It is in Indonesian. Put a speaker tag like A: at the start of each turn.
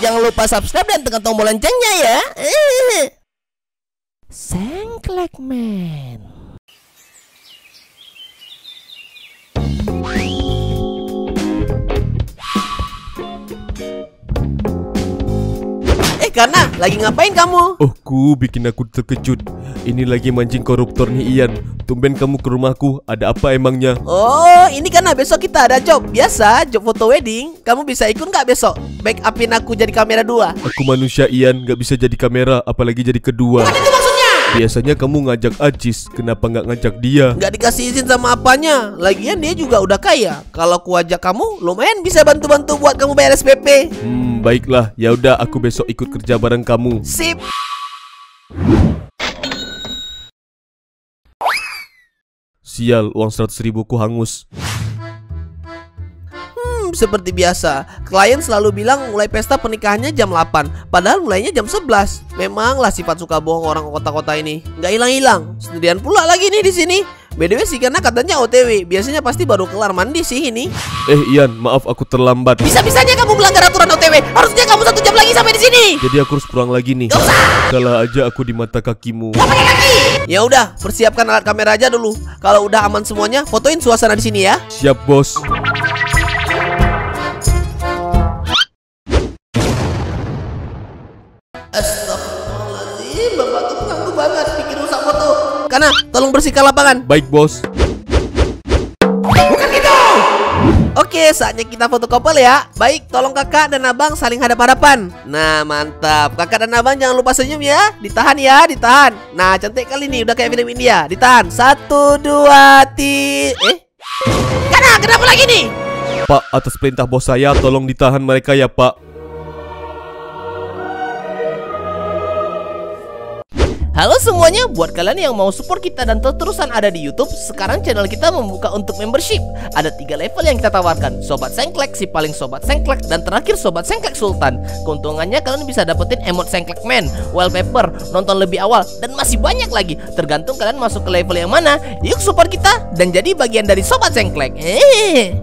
A: jangan lupa subscribe dan tekan tombol loncengnya ya. Sengklek Man. Karena lagi ngapain kamu?
B: Oh, bikin aku terkejut. Ini lagi mancing koruptor nih Ian. Tumben kamu ke rumahku, ada apa emangnya?
A: Oh, ini karena besok kita ada job. Biasa, job foto wedding. Kamu bisa ikut nggak besok? Backupin aku jadi kamera 2.
B: Aku manusia Ian, nggak bisa jadi kamera, apalagi jadi kedua.
A: Bukan itu maksudnya.
B: Biasanya kamu ngajak Ajis, kenapa nggak ngajak dia?
A: Nggak dikasih izin sama apanya. Lagian dia juga udah kaya. Kalau aku ajak kamu, lumayan bisa bantu-bantu buat kamu bayar SPP.
B: Baiklah, ya udah aku besok ikut kerja bareng kamu.
A: Sip.
B: Sial, uang 100.000 ku hangus.
A: Seperti biasa, klien selalu bilang mulai pesta pernikahannya jam 8, padahal mulainya jam 11. Memanglah sifat suka bohong orang kota-kota ini. Nggak hilang-hilang. Sendirian pula lagi nih di sini. BTW sih karena katanya OTW. Biasanya pasti baru kelar mandi sih ini.
B: Ian, maaf aku terlambat.
A: Bisa-bisanya kamu melanggar aturan OTW. Harusnya kamu 1 jam lagi sampai di sini.
B: Jadi aku harus pulang lagi nih. Kalah aja aku di mata kakimu.
A: Gak pakai kaki. Ya udah, persiapkan alat kamera aja dulu. Kalau udah aman semuanya, fotoin suasana di sini ya.
B: Siap, bos.
A: Astagfirullahaladzim, bapak tuh ganggu banget bikin rusak foto. Karena tolong bersihkan lapangan.
B: Baik, bos.
A: Bukan gitu. Oke, saatnya kita foto couple ya. Baik, tolong kakak dan abang saling hadap-hadapan. Nah, mantap. Kakak dan abang jangan lupa senyum ya. Ditahan ya, ditahan. Nah, cantik kali nih, udah kayak film India. Ditahan. 1, 2, 3. Kenapa lagi nih?
B: Pak, atas perintah bos saya, tolong ditahan mereka ya, Pak.
A: Halo semuanya, buat kalian yang mau support kita dan terus-terusan ada di YouTube, sekarang channel kita membuka untuk membership. Ada 3 level yang kita tawarkan, Sobat Sengklek, si paling Sobat Sengklek, dan terakhir Sobat Sengklek Sultan. Keuntungannya kalian bisa dapetin emote Sengklek Man, wallpaper, nonton lebih awal, dan masih banyak lagi. Tergantung kalian masuk ke level yang mana. Yuk support kita dan jadi bagian dari Sobat Sengklek.